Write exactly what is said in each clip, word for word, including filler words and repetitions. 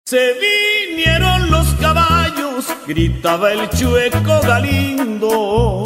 Se vinieron los caballos, gritaba el chueco Galindo.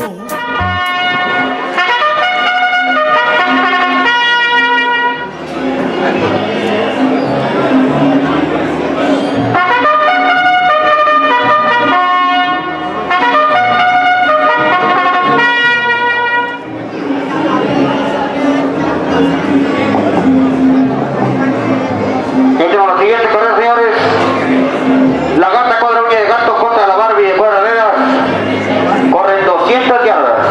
Siguiente correr, señores. La gata cuadra uña de gato contra la Barbie de Cuadradera. Corren doscientas yardas.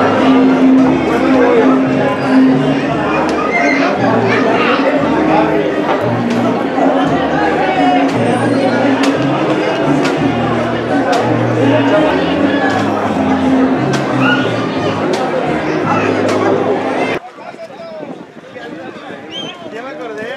Ya me acordé.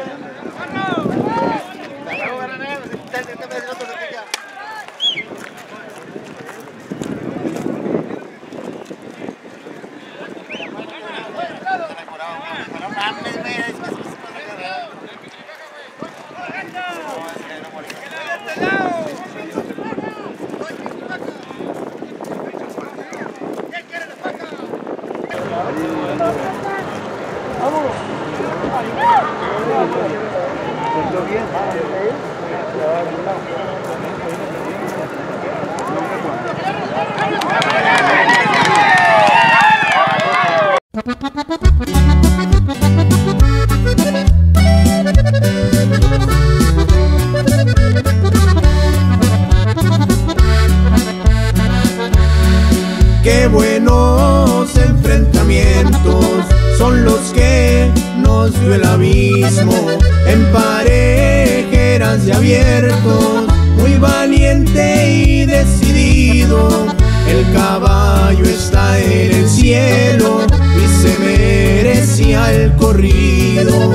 Qué buenos enfrentamientos son los que nos dio el abismo, en parejeras y abiertos, muy valiente y decidido. El caballo está en el cielo y se merecía el corrido.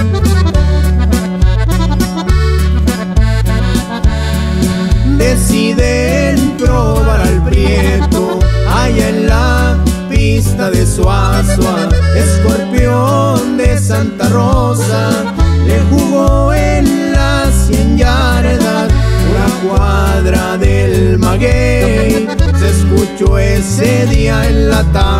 Deciden probar al Prieto allá en la pista de Suazua. Escorpión de Santa Rosa le jugó en las cien yardas, una cuadra del maguey. Se escuchó ese día en la tarde